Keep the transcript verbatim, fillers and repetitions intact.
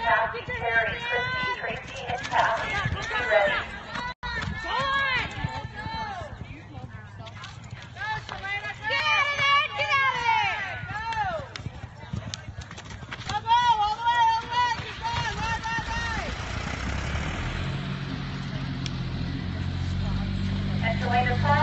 Cassie, Terry, Christy, Tracy, and Kathy. Be ready. And Selena,